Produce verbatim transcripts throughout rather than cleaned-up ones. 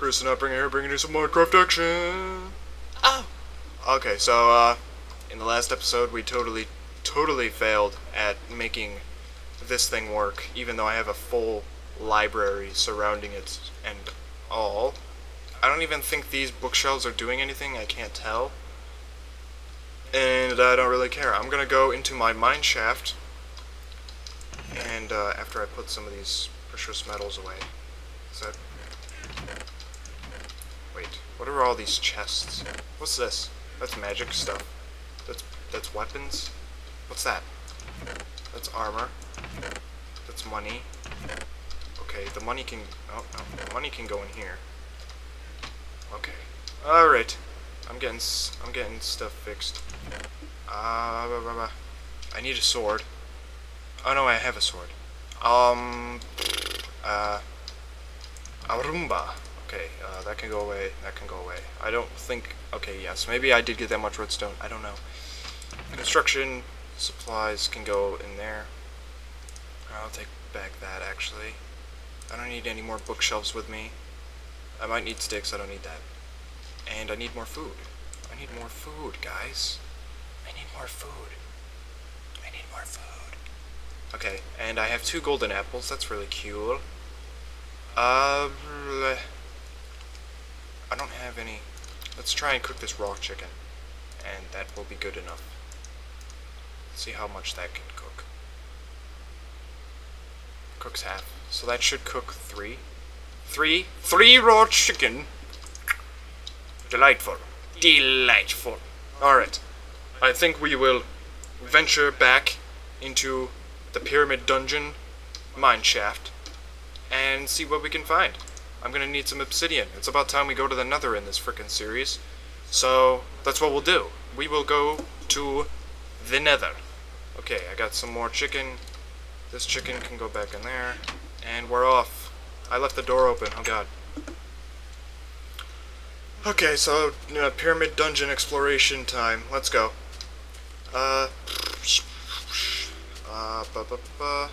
Chris and Upbringing here, bringing you some Minecraft action. Oh! Okay, so, uh, in the last episode, we totally, totally failed at making this thing work, even though I have a full library surrounding it and all. I don't even think these bookshelves are doing anything, I can't tell. And I don't really care. I'm gonna go into my mine shaft, and uh, after I put some of these precious metals away. Is that... Wait, what are all these chests? What's this? That's magic stuff. That's that's weapons? What's that? That's armor. That's money. Okay, the money can... Oh, no, the money can go in here. Okay. Alright. I'm getting s I'm getting stuff fixed. Uh, blah, blah, blah. I need a sword. Oh no, I have a sword. Um, uh, Arumba. Okay, uh, that can go away, that can go away. I don't think, okay, yes, maybe I did get that much redstone, I don't know. Construction supplies can go in there. I'll take back that, actually. I don't need any more bookshelves with me. I might need sticks, I don't need that. And I need more food. I need more food, guys. I need more food. I need more food. Okay, and I have two golden apples. That's really cool. Uh, I don't have any. Let's try and cook this raw chicken, and that will be good enough. Let's see how much that can cook. Cooks half, so that should cook three. Three, three raw chicken. Delightful. Delightful. Alright. I think we will venture back into the Pyramid Dungeon mine shaft and see what we can find. I'm gonna need some obsidian. It's about time we go to the Nether in this frickin' series. So, that's what we'll do. We will go to the Nether. Okay, I got some more chicken. This chicken can go back in there. And we're off. I left the door open. Oh god. Okay, so, you know, Pyramid Dungeon exploration time. Let's go. Uh, uh, ba ba ba.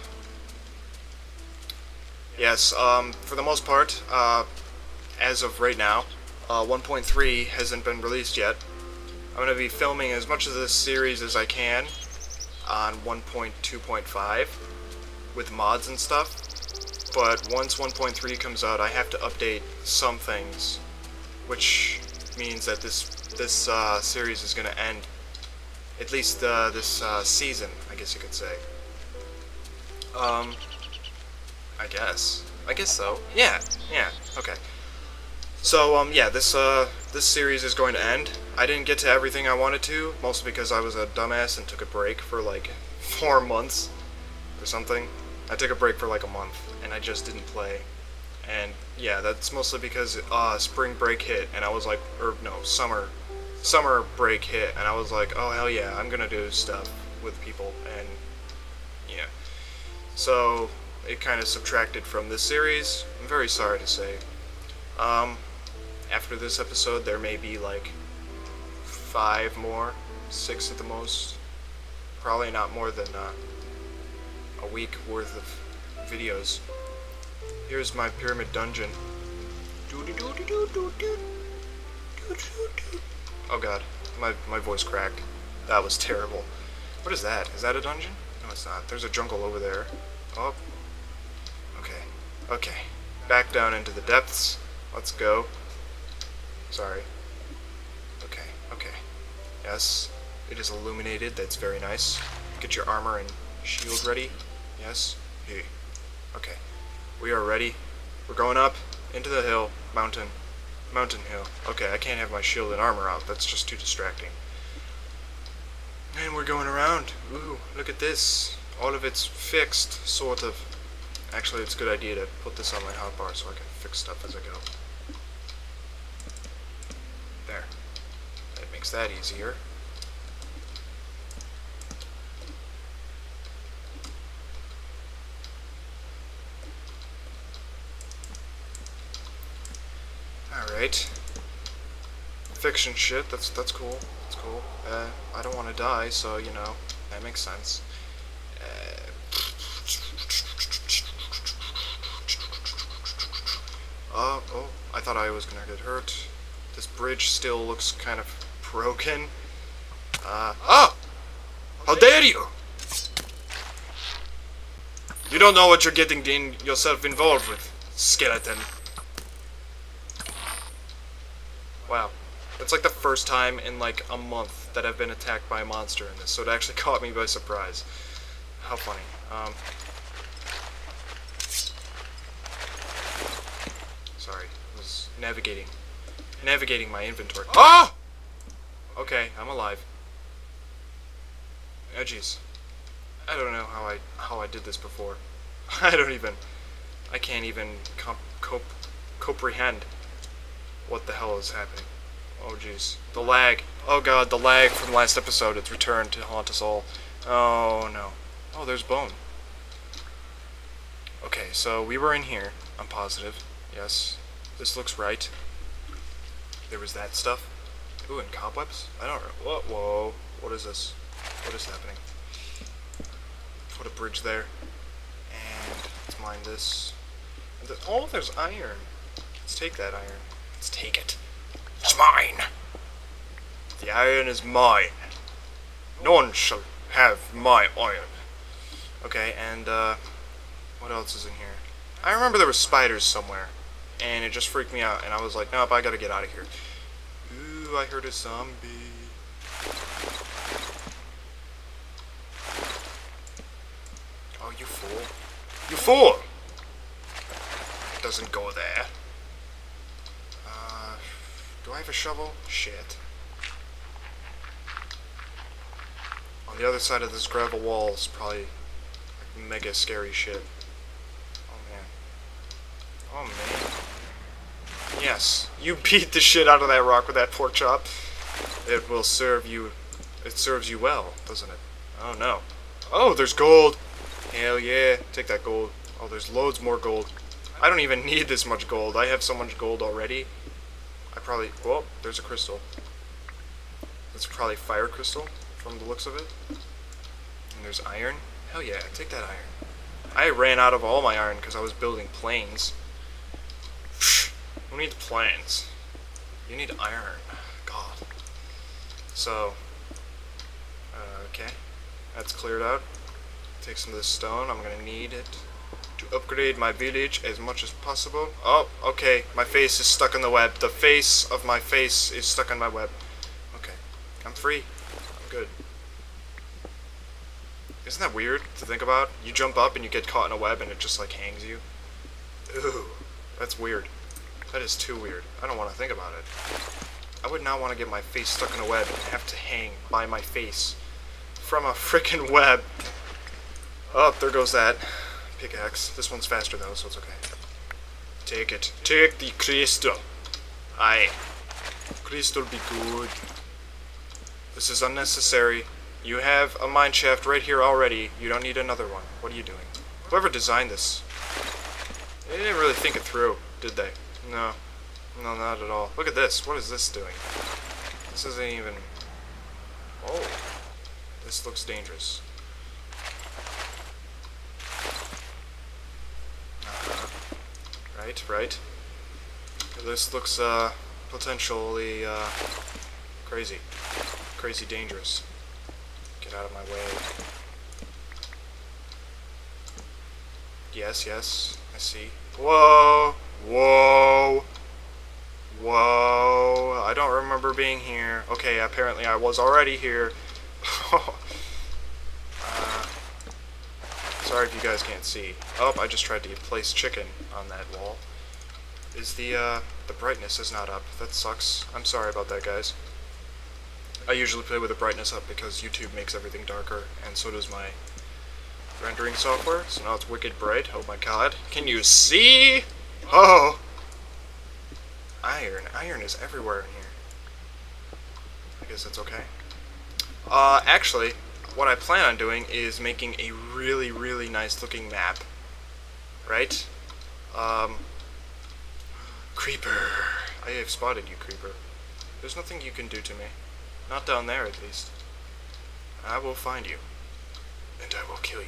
Yes, um, for the most part, uh, as of right now, uh, one point three hasn't been released yet. I'm going to be filming as much of this series as I can on one point two point five with mods and stuff, but once one point three comes out, I have to update some things, which means that this this uh, series is going to end, at least uh, this uh, season, I guess you could say. Um, I guess. I guess so. Yeah, yeah, okay. So, um, yeah, this, uh, this series is going to end. I didn't get to everything I wanted to, mostly because I was a dumbass and took a break for, like, four months or something. I took a break for, like, a month, and I just didn't play. And, yeah, that's mostly because, uh, spring break hit, and I was like, or, no, summer, summer break hit, and I was like, oh, hell yeah, I'm gonna do stuff with people, and, yeah. So, it kind of subtracted from this series. I'm very sorry to say. Um, after this episode, there may be, like, five more, six at the most. Probably not more than, uh, a week worth of videos. Here's my Pyramid Dungeon. Oh god, my, my voice cracked. That was terrible. What is that? Is that a dungeon? No, it's not. There's a jungle over there. Oh. Okay. Okay. Back down into the depths. Let's go. Sorry. Okay. Okay. Yes. It is illuminated. That's very nice. Get your armor and shield ready. Yes. Hey. Okay. We are ready. We're going up into the hill. Mountain. Mountain hill. Okay, I can't have my shield and armor out. That's just too distracting. And we're going around. Ooh, look at this. All of it's fixed, sort of. Actually, it's a good idea to put this on my hotbar so I can fix stuff as I go. There. That makes that easier. Alright. Fiction shit, that's that's cool. That's cool. Uh, I don't want to die, so, you know, that makes sense. Uh, Uh, oh, I I thought I was gonna get hurt. This bridge still looks kind of broken. Uh, ah! How dare you! You don't know what you're getting in yourself involved with, skeleton. Wow. It's like the first time in like a month that I've been attacked by a monster in this, so it actually caught me by surprise. How funny. Um, sorry, I was navigating. Navigating my inventory. Ah! Okay, I'm alive. Oh, jeez. I don't know how I how I did this before. I don't even. I can't even comp, cope, comprehend what the hell is happening. Oh jeez, the lag. Oh god, the lag from last episode. It's returned to haunt us all. Oh no. Oh, there's bone. Okay, so we were in here. I'm positive. Yes, this looks right. There was that stuff. Ooh, and cobwebs. I don't know. Whoa, whoa. What is this? What is happening? Put a bridge there. And let's mine this. And th oh, there's iron. Let's take that iron. Let's take it. It's mine. The iron is mine. No one shall have my iron. Okay, and uh, what else is in here? I remember there were spiders somewhere, and it just freaked me out. And I was like, nope, I gotta get out of here. Ooh, I heard a zombie. Oh, you fool. You fool! It doesn't go there. Uh, do I have a shovel? Shit. On the other side of this gravel wall is probably like mega scary shit. Oh man. Oh man. Yes, you beat the shit out of that rock with that pork chop. It will serve you. It serves you well, doesn't it? Oh no. Oh, there's gold! Hell yeah, take that gold. Oh, there's loads more gold. I don't even need this much gold. I have so much gold already. I probably... Well, there's a crystal. That's probably fire crystal, from the looks of it. And there's iron. Hell yeah, take that iron. I ran out of all my iron because I was building planes. Who needs planes? You need iron. God. So... Uh, okay. That's cleared out. Take some of this stone. I'm gonna need it to upgrade my village as much as possible. Oh, okay. My face is stuck in the web. The face of my face is stuck in my web. Okay. I'm free. I'm good. Isn't that weird to think about? You jump up and you get caught in a web and it just like hangs you. Ooh. That's weird. That is too weird. I don't want to think about it. I would not want to get my face stuck in a web and have to hang by my face from a frickin' web. Oh, there goes that pickaxe. This one's faster though, so it's okay. Take it. Take the crystal. Aye. Crystal be good. This is unnecessary. You have a mine shaft right here already. You don't need another one. What are you doing? Whoever designed this, they didn't really think it through, did they? No. No, not at all. Look at this. What is this doing? This isn't even... Oh. This looks dangerous. Uh-huh. Right, right. This looks, uh, potentially, uh, crazy. Crazy dangerous. Get out of my way. Yes, yes. I see. Whoa! Whoa! Whoa! I don't remember being here. Okay, apparently I was already here. uh, sorry if you guys can't see. Oh, I just tried to place chicken on that wall. Is the, uh, the brightness is not up. That sucks. I'm sorry about that, guys. I usually play with the brightness up because YouTube makes everything darker, and so does my rendering software, so now it's wicked bright. Oh my god. Can you see? Oh! Iron. Iron is everywhere in here. I guess that's okay. Uh, actually, what I plan on doing is making a really, really nice looking map. Right? Um... Creeper. I have spotted you, Creeper. There's nothing you can do to me. Not down there, at least. I will find you. And I will kill you.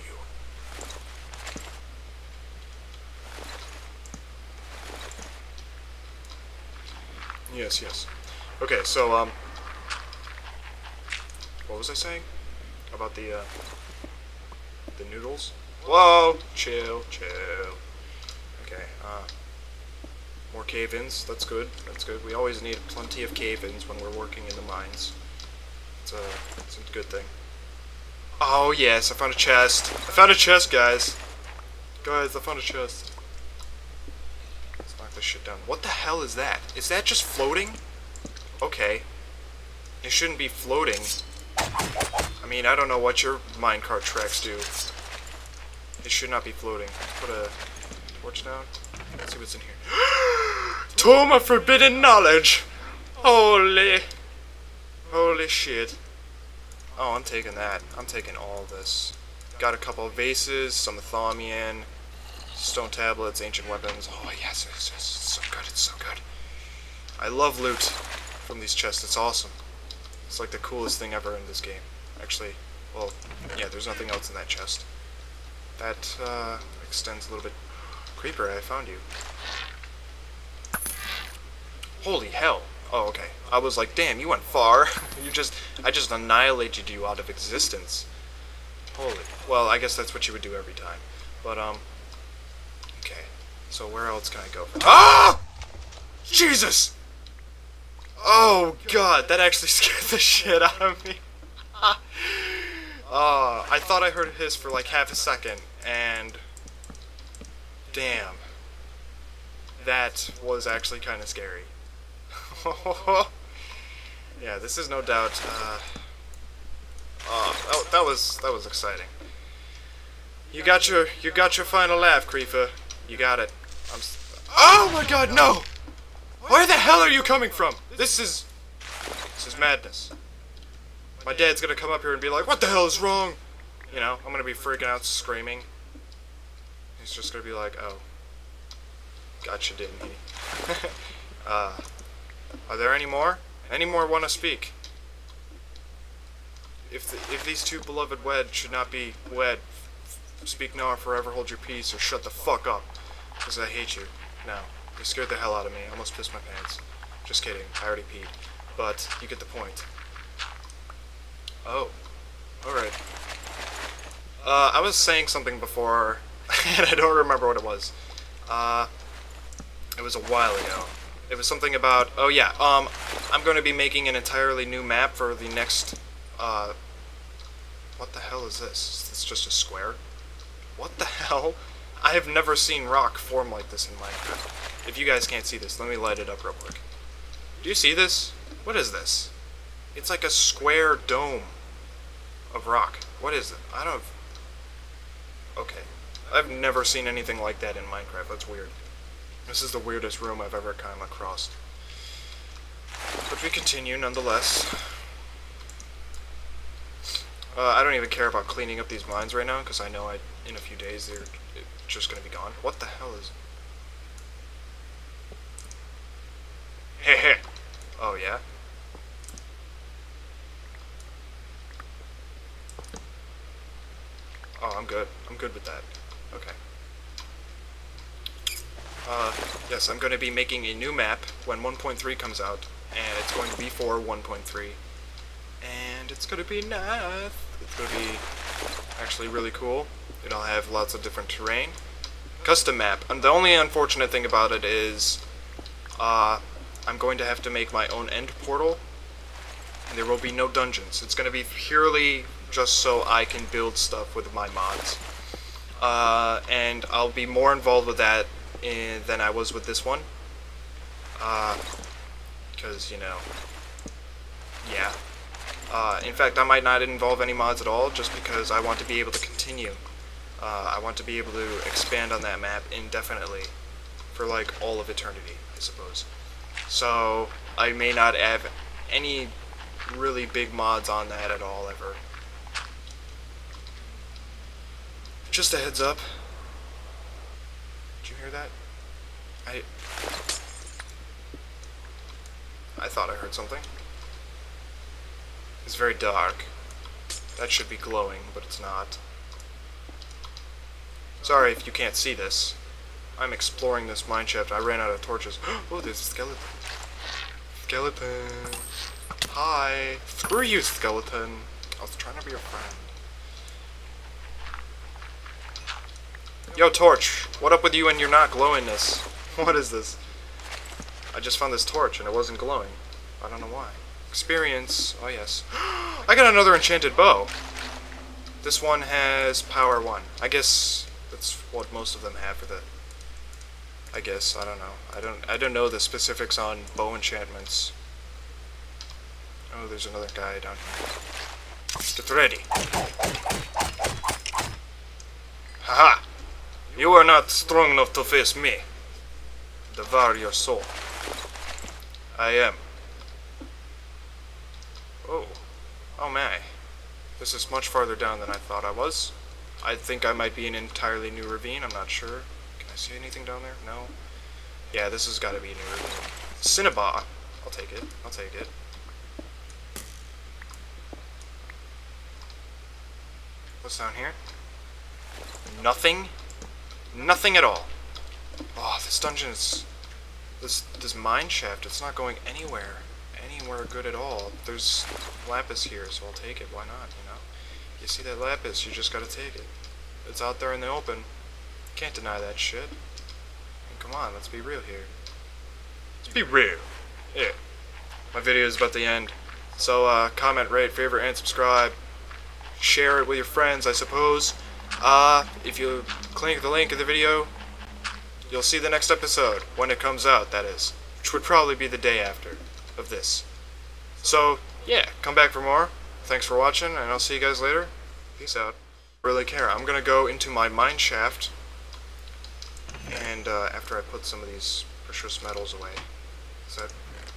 Yes, yes. Okay, so, um... what was I saying? About the, uh... the noodles? Whoa! Chill, chill. Okay, uh... more cave-ins. That's good. That's good. We always need plenty of cave-ins when we're working in the mines. It's a, it's a good thing. Oh, yes, I found a chest. I found a chest, guys. Guys, I found a chest. Let's knock this shit down. What the hell is that? Is that just floating? Okay. It shouldn't be floating. I mean, I don't know what your minecart tracks do. It should not be floating. Put a torch down. Let's see what's in here. Tome of Forbidden Knowledge! Holy... Holy shit. Oh, I'm taking that. I'm taking all this. Got a couple of vases, some Thaumian, stone tablets, ancient weapons. Oh, yes, it's, it's so good. It's so good. I love loot from these chests. It's awesome. It's like the coolest thing ever in this game. Actually, well, yeah, there's nothing else in that chest. That uh, extends a little bit. Creeper, I found you. Holy hell. Oh, okay. I was like, damn, you went far. you just, I just annihilated you out of existence. Holy. Well, I guess that's what you would do every time. But, um, okay. So where else can I go? Ah! Jesus! Oh, God, that actually scared the shit out of me. uh, I thought I heard a hiss for like half a second, and damn. That was actually kind of scary. Yeah, this is no doubt, uh, oh, that, that was, that was exciting. You got your, you got your final laugh, Creeper. You got it. I'm s oh my god, no! Where the hell are you coming from? This is, this is madness. My dad's gonna come up here and be like, what the hell is wrong? You know, I'm gonna be freaking out, screaming. He's just gonna be like, oh. Gotcha, didn't he? uh... Are there any more? Any more want to speak? If the, if these two beloved wed should not be wed, speak now or forever hold your peace, or shut the fuck up, because I hate you. No, you scared the hell out of me. I almost pissed my pants. Just kidding. I already peed. But you get the point. Oh, all right. Uh, I was saying something before, and I don't remember what it was. Uh, it was a while ago. It was something about, oh yeah, um, I'm going to be making an entirely new map for the next, uh, what the hell is this? Is this just a square? What the hell? I have never seen rock form like this in Minecraft. If you guys can't see this, let me light it up real quick. Do you see this? What is this? It's like a square dome of rock. What is it? I don't... Okay. I've never seen anything like that in Minecraft. That's weird. This is the weirdest room I've ever come across. But we continue nonetheless. Uh, I don't even care about cleaning up these mines right now, because I know I, in a few days they're just going to be gone. What the hell is... Hey, hey! Oh, yeah? Oh, I'm good. I'm good with that. Okay. Uh, yes, I'm going to be making a new map when one point three comes out, and it's going to be for one point three, and it's going to be nice. It's going to be actually really cool. It'll have lots of different terrain. Custom map, and the only unfortunate thing about it is, uh, I'm going to have to make my own end portal, and there will be no dungeons. It's going to be purely just so I can build stuff with my mods. Uh, and I'll be more involved with that in, than I was with this one. Uh, because, you know, yeah. Uh, in fact, I might not involve any mods at all, just because I want to be able to continue. Uh, I want to be able to expand on that map indefinitely, for like all of eternity, I suppose. So, I may not have any really big mods on that at all, ever. Just a heads up. Did you hear that? I... I thought I heard something. It's very dark. That should be glowing, but it's not. Sorry if you can't see this. I'm exploring this mineshaft. I ran out of torches. Oh, there's a skeleton. skeleton. Hi. Screw you, skeleton. I was trying to be your friend. Yo, Torch. What up with you and your not glowingness? What is this? I just found this torch and it wasn't glowing. I don't know why. Experience. Oh, yes. I got another enchanted bow. This one has power one. I guess that's what most of them have for the... I guess. I don't know. I don't I don't know the specifics on bow enchantments. Oh, there's another guy down here. Get ready. Haha! You are not strong enough to face me. Devour your soul. I am. Oh. Oh my. This is much farther down than I thought I was. I think I might be in an entirely new ravine, I'm not sure. Can I see anything down there? No? Yeah, this has got to be a new ravine. Cinnabar. I'll take it. I'll take it. What's down here? Nothing? Nothing at all. Oh, this dungeon is... This, this mine shaft, it's not going anywhere. Anywhere good at all. There's lapis here, so I'll take it. Why not, you know? You see that lapis, you just gotta take it. It's out there in the open. Can't deny that shit. And come on, let's be real here. Let's be real. Yeah. My video is about to end. So, uh, comment, rate, favorite, and subscribe. Share it with your friends, I suppose. Uh, if you click the link in the video, you'll see the next episode, when it comes out, that is. Which would probably be the day after of this. So, yeah, come back for more. Thanks for watching, and I'll see you guys later. Peace out. Really care. I'm gonna go into my mine shaft, and uh, after I put some of these precious metals away. Is that...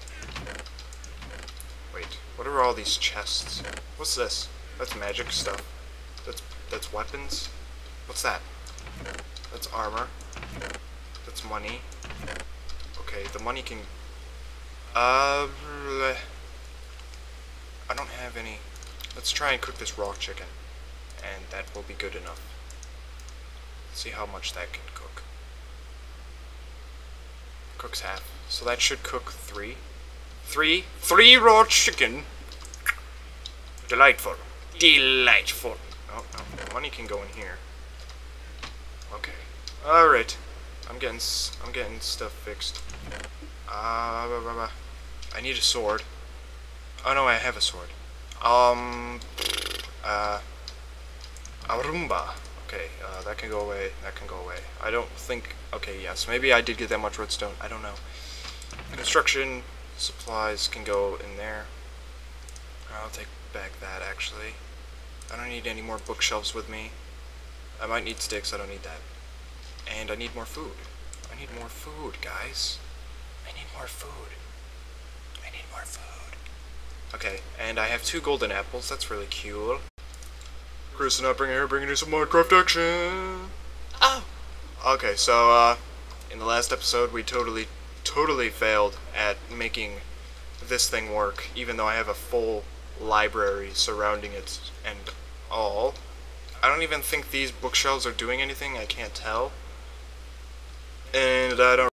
Wait, what are all these chests? What's this? That's magic stuff. That's that's weapons. What's that? That's armor. That's money. Okay, the money can... Uh... I don't have any... Let's try and cook this raw chicken. And that will be good enough. Let's see how much that can cook. Cooks half. So that should cook three. Three? Three raw chicken! Delightful. Delightful. Oh, no. Money can go in here. Okay. Alright. I'm getting s I'm getting stuff fixed. Uh, blah, blah, blah. I need a sword. Oh no, I have a sword. Um, uh, Arumba. Okay, uh, that can go away. That can go away. I don't think. Okay, yes, maybe I did get that much redstone. I don't know. Construction supplies can go in there. I'll take back that actually. I don't need any more bookshelves with me. I might need sticks. I don't need that. And I need more food. I need more food, guys. I need more food. I need more food. Okay, and I have two golden apples. That's really cool. Chris and I bringing here, bringing you some Minecraft action. Oh. Okay, so uh, in the last episode, we totally, totally failed at making this thing work, even though I have a full library surrounding it and all. I don't even think these bookshelves are doing anything. I can't tell. And I don't